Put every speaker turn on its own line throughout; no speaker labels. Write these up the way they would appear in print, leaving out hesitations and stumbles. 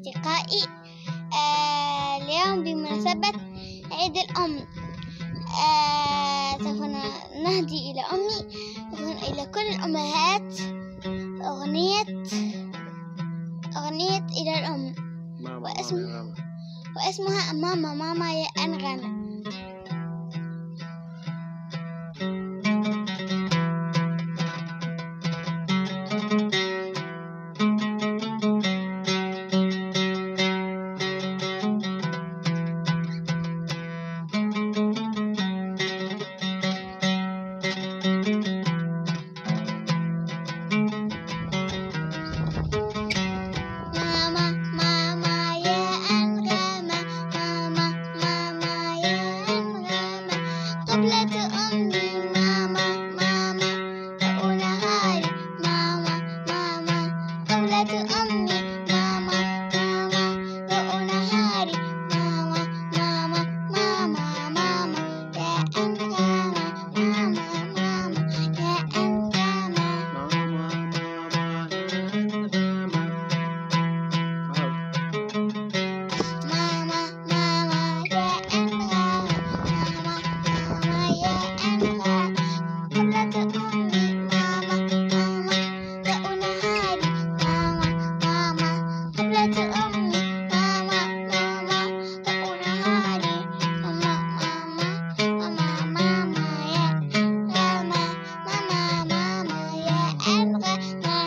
أصدقائي. اليوم بمناسبة عيد الأم، سوف نهدي إلى أمي إلى كل الأمهات أغنية إلى الأم، واسمها ماما ماما يا أنغام. قبلة أمي ماما ماما ونهاري ماما ماما، قبلة أمي ماما ماما ونهاري ماما ماما ماما ماما يا أنغام ماما ماما يا أنغام ماما ماما يا أنغام قبلة أمي ماما ماما ونهاري ماما ماما، قبلة أمي ماما ماما ونهاري ماما ماما ماما ماما يا أنغام ماما ماما يا أنغام.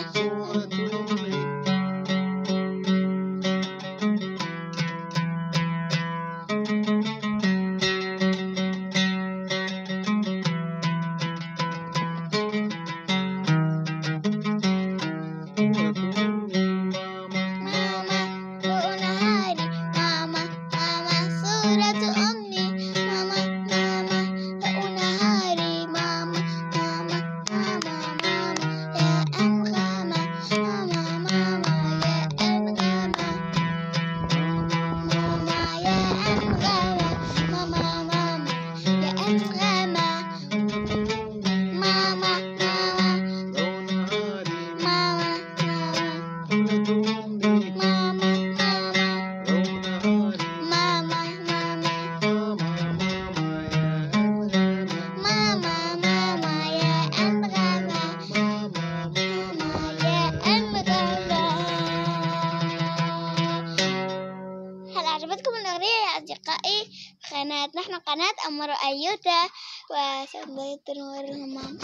عجبتكم الأغنية يا أصدقائي؟ نحن قناة أمورو أيوتا، وسوف نوريهم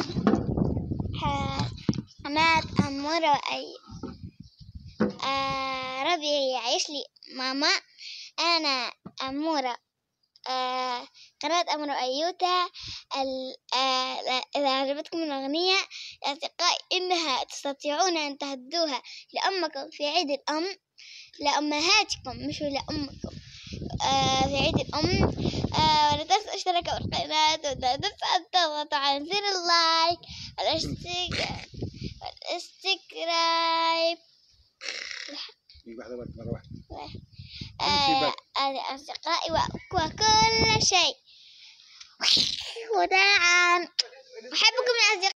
قناة أمورو ربي يعيش لي ماما. أنا أمورو، قناة أمورو أيوتا. إذا عجبتكم الأغنية يا أصدقائي إنها تستطيعون أن تهدوها لأمكم في عيد الأم، لأمهاتكم مش لأمكم في عيد الأم. ولا تنسوا الاشتراك بالقناة، ولا تنسوا أن تضغطوا على زر اللايك والاستكرايب. أصدقائي وكل شيء. وداعا، أحبكم يا أصدقائي.